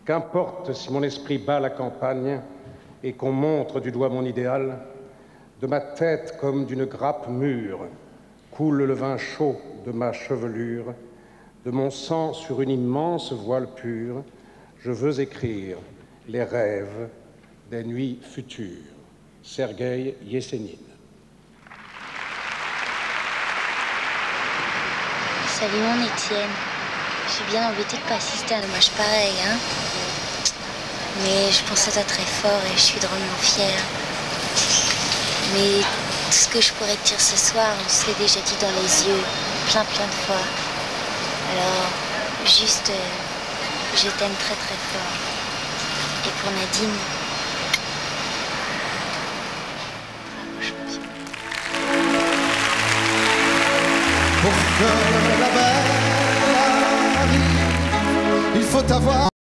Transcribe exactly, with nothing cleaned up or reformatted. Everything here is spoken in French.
Qu'importe si mon esprit bat la campagne et qu'on montre du doigt mon idéal, de ma tête comme d'une grappe mûre coule le vin chaud de ma chevelure, de mon sang sur une immense voile pure, je veux écrire les rêves des nuits futures. Sergueï Yesenin. Salut mon Étienne. Je suis bien embêtée de pas assister à un hommage pareil, hein. Mais je pense à toi très fort et je suis drôlement fière. Mais tout ce que je pourrais te dire ce soir, on se l'est déjà dit dans les yeux, plein plein de fois. Alors, juste, euh, je t'aime très très fort. Et pour Nadine, bravo champion. Pour que la belle arrive, il faut avoir